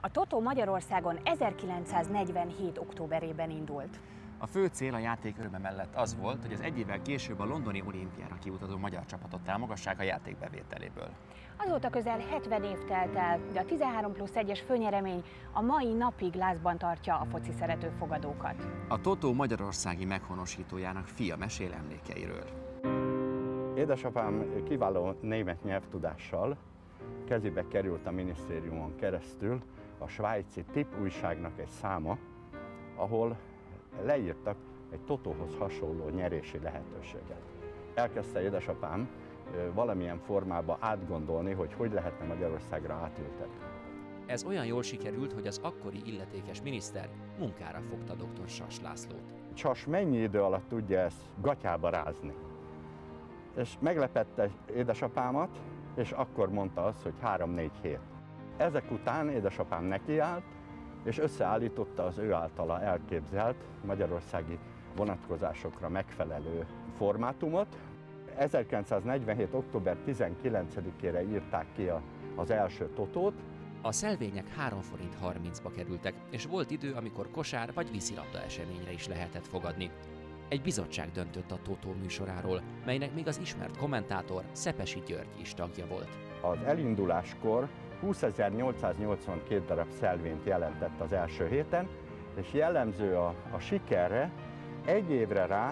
A totó Magyarországon 1947. októberében indult. A fő cél a játék öröme mellett az volt, hogy az egy évvel később a londoni olimpiára kiutazó magyar csapatot támogassák a játék bevételéből. Azóta közel 70 év telt el, de a 13+1-es főnyeremény a mai napig lázban tartja a foci szerető fogadókat. A totó magyarországi meghonosítójának fia mesél emlékeiről. Édesapám kiváló német nyelvtudással kezébe került a minisztériumon keresztül a svájci TIP újságnak egy száma, ahol leírtak egy totóhoz hasonló nyerési lehetőséget. Elkezdte édesapám valamilyen formában átgondolni, hogy lehetne Magyarországra átültetni. Ez olyan jól sikerült, hogy az akkori illetékes miniszter munkára fogta dr. Sas Lászlót. Sas mennyi idő alatt tudja ezt gatyába rázni? És meglepette édesapámat, és akkor mondta azt, hogy 3-4 hét. Ezek után édesapám nekiállt, és összeállította az ő általa elképzelt magyarországi vonatkozásokra megfelelő formátumot. 1947. október 19-ére írták ki az első totót. A szelvények 3 forint 30-ba kerültek, és volt idő, amikor kosár vagy vízilabda eseményre is lehetett fogadni. Egy bizottság döntött a totó műsoráról, melynek még az ismert kommentátor Szepesi György is tagja volt. Az elinduláskor 20.882 darab szelvényt jelentett az első héten, és jellemző a sikerre, egy évre rá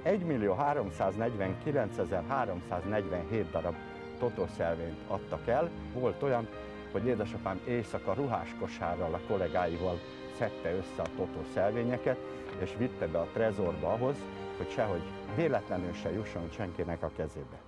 1.349.347 darab totószelvényt adtak el. Volt olyan, hogy édesapám éjszaka ruháskosárral a kollégáival szedte össze a totószelvényeket, és vitte be a trezorba ahhoz, hogy sehogy véletlenül se jusson senkinek a kezébe.